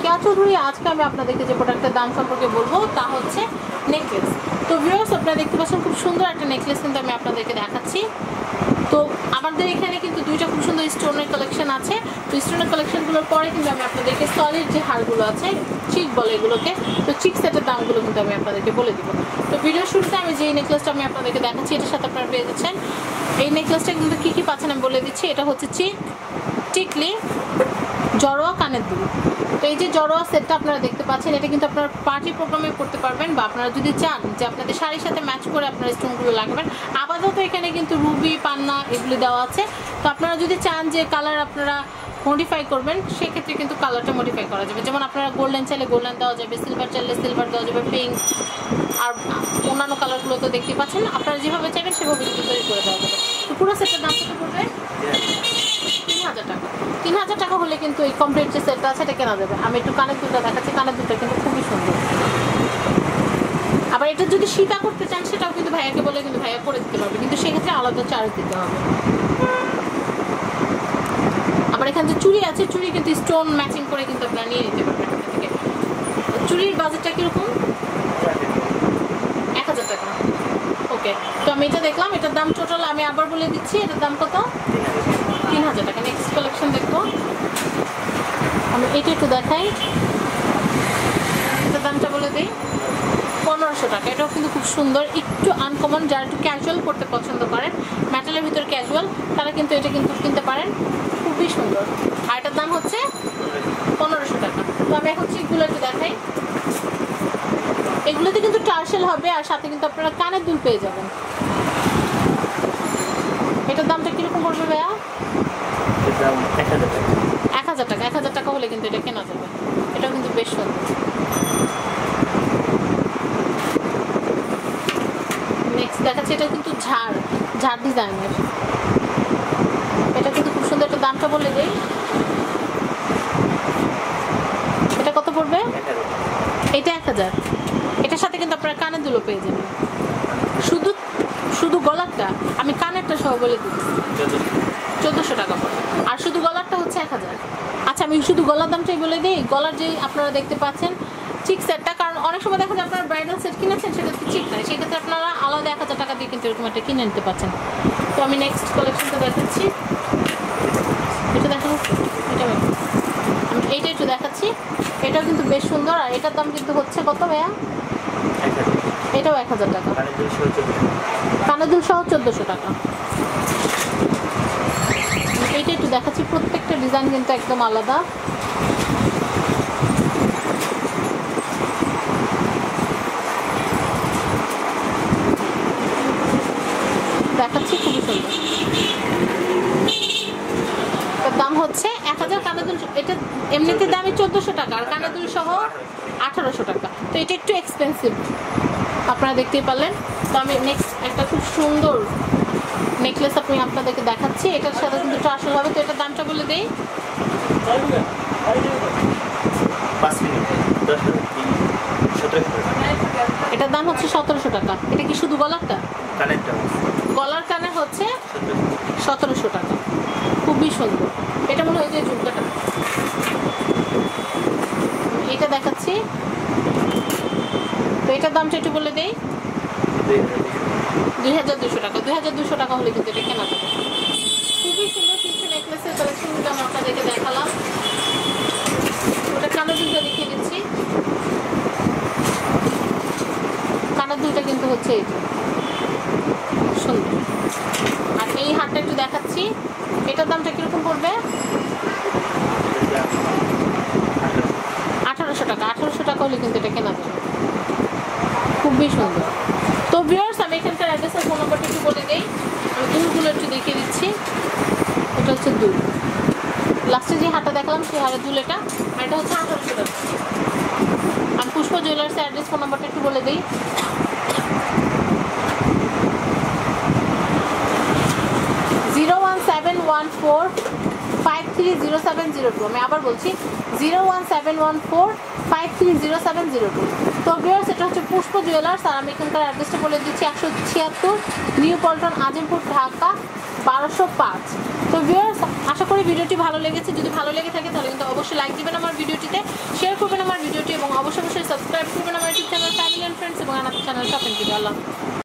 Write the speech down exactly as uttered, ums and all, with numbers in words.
কেয়া চৌধুরী। আজকে আমি আপনাদেরকে যে প্রোডাক্টের দাম সম্পর্কে বলবো তা হচ্ছে নেকলেস। তো ভিউয়ার্স আপনারা দেখতে পাচ্ছেন খুব সুন্দর একটা নেকলেস কিন্তু আমি আপনাদেরকে দেখাচ্ছি। তো আমাদের এখানে কিন্তু দুইটা খুব সুন্দর স্টোনের কালেকশন আছে। তো স্টোনের কালেকশনগুলোর পরে কিন্তু আমি আপনাদেরকে সলিড যে হারগুলো আছে চিক বলে এগুলোকে, তো চিক সেটের দামগুলো কিন্তু আমি আপনাদেরকে বলে দিব। তো ভিডিও শুরুতে আমি যে নেকলেসটা আমি আপনাদেরকে দেখাচ্ছি এটার সাথে আপনারা পেয়ে যাচ্ছেন এই নেকলেসটা কিন্তু কী কী পাচ্ছেন আমি বলে দিচ্ছি। এটা হচ্ছে চিক, টিকলি, জড়োয়া, কানের দুল। তো এই যে জড়োয়া সেটটা আপনারা দেখতে পাচ্ছেন এটা কিন্তু আপনারা পার্টি প্রোগ্রামে করতে পারবেন, বা আপনারা যদি চান যে আপনাদের শাড়ির সাথে ম্যাচ করে আপনারা স্টোনগুলো লাগাবেন। আপাতত এখানে কিন্তু রুবি, পান্না এগুলো দেওয়া আছে। তো আপনারা যদি চান যে কালার আপনারা মডিফাই করবেন সেক্ষেত্রে কিন্তু কালারটা মডিফাই করা যাবে। যেমন আপনারা গোল্ডেন চাইলে গোল্ডেন দেওয়া যাবে, সিলভার চাইলে সিলভার দেওয়া যাবে, পিঙ্ক আর অন্যান্য কালারগুলো তো দেখতে পাচ্ছেন। আপনারা যেভাবে চাইবেন সেভাবে কিন্তু তৈরি করে দেওয়া যাবে। তো পুরো সেটের দাম কত পড়বে? তিন হাজার টাকা। তিন হাজার টাকা হলে কিন্তু এই কমপ্লিট যে সেটটা আছে এটা কেনা যাবে। আমি একটু কানের দুলটা দেখাচ্ছি, কানের দুলটা কিন্তু খুবই সুন্দর। আবার এটা যদি সীতা করতে চান সেটাও কিন্তু ভাইয়াকে বলে কিন্তু ভাইয়া করে দিতে পারবে, কিন্তু সেক্ষেত্রে আলাদা চার্জ দিতে হবে। আবার এখানে যে চুড়ি আছে চুড়ি কিন্তু স্টোন ম্যাচিং করে কিন্তু আপনারা নিয়ে নিতে পারবেন এখান থেকে। চুড়ির বাজেটটা কিরকম? এক হাজার টাকা। ওকে, তো আমি এটা দেখলাম, এটার দাম টোটাল আমি আবার বলে দিচ্ছি, এটার দাম কত? তিন হাজার টাকা। নেক্সট কালেকশন দেখবো, আমি এটা একটু দেখাই, এটার দামটা বলে দিই পনেরোশো টাকা। এটাও কিন্তু খুব সুন্দর, একটু আনকমন, যারা একটু ক্যাজুয়াল করতে পছন্দ করেন, মেটালের ভিতরে ক্যাজুয়াল, তারা কিন্তু এটা কিন্তু কিনতে পারেন, খুবই সুন্দর। আর এটার দাম হচ্ছে পনেরোশো টাকা। তো আমি এখন চিকগুলো একটু দেখাই, এগুলোতে কিন্তু টার্সেল হবে আর সাথে কিন্তু আপনারা কানের দুল পেয়ে যাবেন। এটার দামটা কিরকম পড়বে ভাইয়া? এক হাজার টাকা। এক হাজার টাকা এক হাজার টাকা হলে কিন্তু এটা কেনা যাবে। এটাও কিন্তু বেশ সুন্দর। নেক্সট দেখাচ্ছি, এটা কিন্তু ঝাড় ঝাড় ডিজাইনের, এটা কিন্তু খুব সুন্দর। একটা দামটা বলে দিই, এটা কত পড়বে? এটা এক হাজার। এটার সাথে কিন্তু আপনারা কানের দুলও পেয়ে যাবেন। শুধু শুধু গলারটা আমি কানেরটা সহ বলে দিচ্ছি চোদ্দোশো টাকা পড়বে, আর শুধু গলারটা হচ্ছে এক হাজার। আচ্ছা আমি শুধু গলার দামটাই বলে দিই। গলার যেই আপনারা দেখতে পাচ্ছেন চিক সেটটা, কারণ অনেক সময় দেখা যায় আপনারা ব্রাইডাল সেট কিনেছেন সেটা চিক নাই, সেক্ষেত্রে আপনারা আলাদা এক হাজার টাকা দিয়ে কিন্তু এরকম একটা কিনে নিতে পারছেন। তো আমি নেক্সট কালেকশনটা দেখাচ্ছি, এটা দেখা হচ্ছে, এটা আমি এইটা একটু দেখাচ্ছি। এটাও কিন্তু বেশ সুন্দর, আর এটার দাম কিন্তু হচ্ছে কত ভাইয়া? এটাও এক হাজার টাকা। কানের দুল সহ চোদ্দোশো টাকা। এইটা একটু দেখাচ্ছি, প্রত্যেকটা ডিজাইন কিন্তু একদম আলাদা। দেখাচ্ছি, খুবই সুন্দর। এর দাম হচ্ছে এক হাজার। কানের দুল এটা এমনিতে দামই চোদ্দোশো টাকা, আর কানের দুল সহ আঠারোশো টাকা। তো এটা একটু এক্সপেন্সিভ, আপনারা দেখতেই পারলেন। তো আমি নেক্সট একটা খুব সুন্দর নেকলেস আপনি আপনাদেরকে দেখাচ্ছি, এটার সাথে কিন্তু টার্সেল হবে। তো এটার দামটা বলে দেই, এটার দাম হচ্ছে সতেরোশো টাকা। এটা কি শুধু গলারটা? গলার কানের হচ্ছে সতেরোশো টাকা, খুবই সুন্দর। এটা মনে হয় যে ঝুমকাটা, এটা দেখাচ্ছি। তো এটার দামটা একটু বলে দেই, দুই হাজার দুশো টাকা। দুই হাজার দুশো টাকা হলে কিন্তু এটা কেনা যাবে। খুবই সুন্দর কিছু নেকলেসের কালেকশনগুলো আমি আপনাদেরকে দেখালাম। ওটা কানের দুলটা দেখিয়ে দিচ্ছি। কানের দুলটা কিন্তু হচ্ছে এই সুন্দর। আর এই হারটা একটু দেখাচ্ছি, এটার দামটা কিরকম পড়বে? আঠারোশো টাকা। আঠারোশো টাকা হলে কিন্তু এটা কেনা যাবে, খুবই সুন্দর। তো ভিউয়ার্স আমি এখানকার অ্যাড্রেস আর ফোন নাম্বারটা একটু বলে দিই, আমি দুলগুলো একটু দেখিয়ে দিচ্ছি। এটা হচ্ছে দুল, লাস্টে যে হারটা দেখলাম সেই হারের দুল এটা, আর এটা হচ্ছে আঠারোশো টাকা। আমি পুষ্প জুয়েলার্সের অ্যাড্রেস ফোন নাম্বারটা একটু বলে দিই, zero one seven one four five three zero seven zero two. আমি আবার বলছি zero one seven one four five three zero seven zero two. তো ভিউয়ার্স এটা হচ্ছে পুষ্প জুয়েলার্স, আর আমি এখানকার অ্যাড্রেসটা বলে দিচ্ছি, একশো ছিয়াত্তর নিউ পল্টন, আজিমপুর, ঢাকা বারোশো পাঁচ। তো ভিউয়ার্স আশা করি ভিডিওটি ভালো লেগেছে, যদি ভালো লেগে থাকে তাহলে কিন্তু অবশ্যই লাইক দিবেন আমার ভিডিওটিতে, শেয়ার করবেন আমার ভিডিওটি এবং অবশ্যই অবশ্যই সাবস্ক্রাইব করবেন আমার YouTube channel family and friends এবং আমার চ্যানেল শপিং টিভি। আল্লাহ।